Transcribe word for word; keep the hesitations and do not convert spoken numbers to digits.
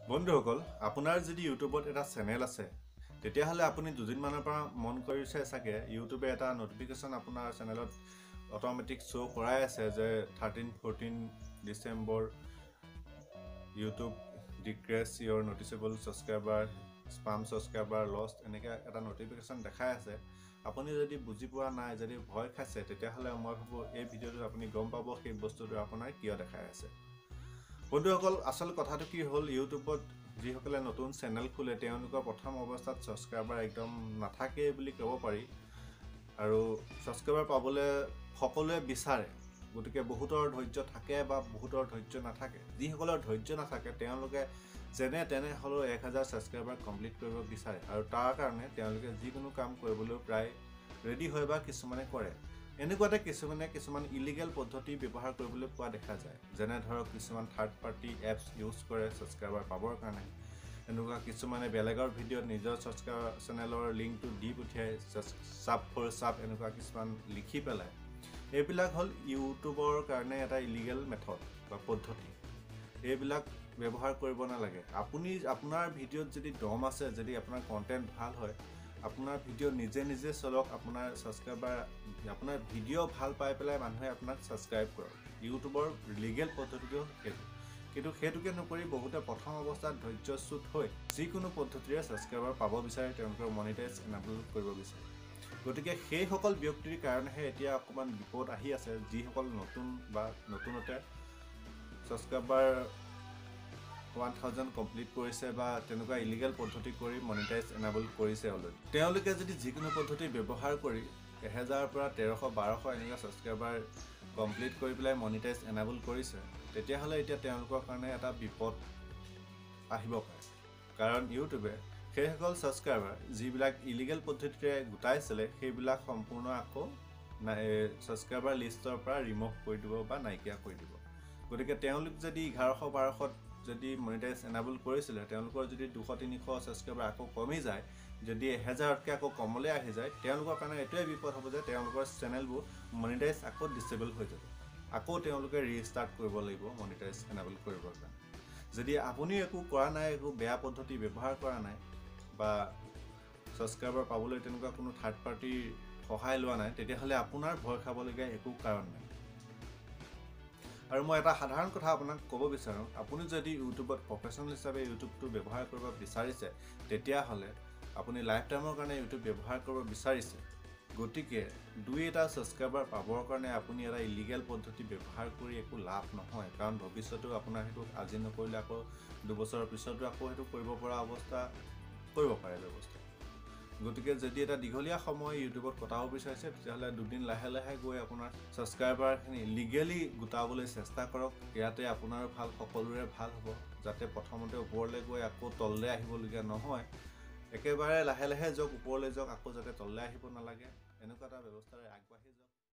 বন্ধুসকল আপোনাৰ যদি ইউটিউবত এটা চেনেল আছে তেতিয়াহলে আপুনি দুদিন মানৰ পৰা মন কৰিছে চাগে ইউটিউবে এটা নোটিফিকেশন আপোনাৰ চেনেলত অটোমেটিক শো কৰাই আছে যে thirteen fourteen December YouTube decrease your noticeable subscriber spam subscriber lost এনেকা এটা নোটিফিকেশন দেখাই আছে আপুনি যদি বুজি পোৱা নাই যদি ভয় খাইছে তেতিয়াহলে মই ভাবো এই ভিডিওটো আপুনি গম পাব সেই বস্তুটো আপোনাৰ কিয় দেখাই আছে বন্ধুসকল আসল কথাটো কি হল ইউটিউবত যিসকলে নতুন চেনেল খুলে তেওঁলোকৰ প্ৰথম অৱস্থাত সাবস্ক্ৰাইবাৰ একদম নাথাকে বুলি ক'ব পাৰি আৰু সাবস্ক্ৰাইবাৰ পাবলৈ সকলোৱে বিচাৰে গতিকে বহুতৰ ধৈৰ্য থাকে বা বহুতৰ ধৈৰ্য নাথাকে যিসকলৰ ধৈৰ্য নাথাকে তেওঁলোকে যেনে তেনে হলো এক হাজাৰ সাবস্ক্ৰাইবাৰ কমপ্লিট কৰিব বিচাৰে আৰু তাৰ কাৰণে তেওঁলোকে যিকোনো কাম কৰিবলৈ প্ৰায় ৰেডি হয় বা কিছুমানে কৰে এনেকুৱাতে কিছুমানে কিছুমান ইলিগেল পদ্ধতি ব্যৱহাৰ কৰিবলৈ পোৱা দেখা যায় যেনে ধৰক কিছুমান থাৰ্ড পাৰ্টি এপছ ইউজ কৰে সাবস্ক্ৰাইবাৰ পাবৰ কাৰণে এনেকুৱা কিছুমানে বেলেগৰ ভিডিঅ' নিজৰ সাবস্ক্ৰাইবাৰ চেনেলৰ লিংকটো দি পঠিয়াই সাব ফৰ সাব এনেকুৱা কিছুমান লিখি পেলাই এইবিলাক হল ইউটিউবৰ কাৰণে এটা ইলিগেল মেথড বা পদ্ধতি এইবিলাক ব্যৱহাৰ কৰিব নালাগে আপুনি আপোনাৰ ভিডিঅ'ত যদি দম আছে যদি আপোনাৰ কন্টেন্ট ভাল হয় আপোনাৰ ভিডিঅ' নিজে নিজে চলক আপোনাৰ সাবস্ক্ৰাইবাৰ আপোনাৰ ভিডিঅ' ভাল পাই পেলাই মানুহে আপোনাক সাবস্ক্ৰাইব কৰক ইউটিউবৰ লিগেল পদ্ধতিটো সেইটো কিন্তু হেতুকে নকৰি বহুতে প্ৰথম অৱস্থাত ধৈৰ্যচ্যুত হৈ যিকোনো পদ্ধতিৰে সাবস্ক্ৰাইবাৰ পাব বিচাৰে তেওঁলোকৰ মনিটাইজ এনাবল কৰিব বিচাৰে গতিকে সেই সকল ব্যক্তিৰ কাৰণেহে এতিয়া অকমান বিপদ আহি আছে যিসকল নতুন বা নতুনতে সাবস্ক্ৰাইবাৰ one thousand কমপ্লিট কৰিছে বা তেনেকুৱা ইলিগেল পদ্ধতি কৰি মনিটাইজ এনাবল কৰিছে অলৰেডি তেওঁলোকে যদি যিকোনো পদ্ধতি ব্যৱহাৰ কৰি এক হাজাৰ পৰা তেৰশ বাৰশ এনেকুৱা সাবস্ক্ৰাইবাৰ কমপ্লিট কৰি পেলাই মনিটাইজ এনাবল কৰিছে তেতিয়াহলে এতিয়া তেওঁলোকৰ কাৰণে এটা বিপদ আহিব পাৰে কাৰণ ইউটিউবে সেই সকল সাবস্ক্ৰাইবাৰ যিবিলাক ইলিগেল পদ্ধতিৰে গোটাইছিলে সেইবিলাক সম্পূৰ্ণ আকৌ সাবস্ক্ৰাইবাৰ লিষ্টৰ পৰা ৰিমুভ কৰি দিব বা নাইকিয়া কৰি দিব গতিকে তেওঁলোক যদি এঘাৰশ বাৰশ যদি মনিটাইজ এনাবল কৰিছিলে তেওঁলোকৰ যদি দুশ তিনিশ সাবস্ক্ৰাইবাৰ আকৌ কমি যায় যদি এক হাজাৰতকৈ আকৌ কমলৈ আহি যায় তেওঁলোকৰ কাৰণে এটোই বিপদ হ'ব যে তেওঁলোকৰ চেনেলবোৰ মনিটাইজ আকৌ ডিসেবল হৈ যাব আকৌ তেওঁলোকে ৰিস্টাৰ্ট কৰিব লাগিব মনিটাইজ এনাবল কৰিবৰ কাৰণে যদি আপুনি একো কৰা নাই একো বেয়া পদ্ধতি ব্যৱহাৰ কৰা নাই বা সাবস্ক্ৰাইবাৰ পাবলৈ তেনেকুৱা কোনো থাৰ্ড পাৰ্টিৰ সহায় লোৱা নাই তেতিয়াহলে আপোনাৰ ভয় খাবলগীয়া একো কাৰণ নাই আৰু মই এটা সাধাৰণ কথা আপোনাক ক'ব বিচাৰো আপুনি যদি ইউটিউবত প্ৰফেশনাল হিচাপে ইউটিউবটো ব্যৱহাৰ কৰিব বিচাৰিছে তেতিয়া হলে আপুনি লাইফ টাইমৰ কাৰণে ইউটিউব ব্যৱহাৰ কৰিব বিচাৰিছে গতিকে দুই এটা সাবস্ক্ৰাইবাৰ পাবৰ কাৰণে আপুনি এটা ইলিগেল পদ্ধতি ব্যৱহাৰ কৰি একো লাভ নহয় কাৰণ ভৱিষ্যতেও আপোনাৰ হেতু আজি নকৰিলে আকৌ দুবছৰৰ পিছতো আকৌ হেতু কৰিব পৰা অৱস্থা কৰিব পাৰে ব্যৱস্থা গতিকে যদি এটা দীঘলীয়া সময় ইউটিউবত কটাব বিচাৰিছে তেতিয়াহলে দুদিন লাহে লাহে গৈ আপোনাৰ সাবস্ক্ৰাইবাৰখিনি লিগেলি গোটাবলৈ চেষ্টা কৰক ইয়াতে আপোনাৰ ভাল সকলোৰে ভাল হ'ব যাতে প্ৰথমতে ওপৰলৈ গৈ আকৌ তললৈ আহিবলগীয়া নহয় একেবাৰে লাহে লাহে যাওক ওপৰলৈ যাওক আকৌ যাতে তললৈ আহিব নালাগে এনেকুৱা এটা ব্যৱস্থাৰে আগবাঢ়ি যাওক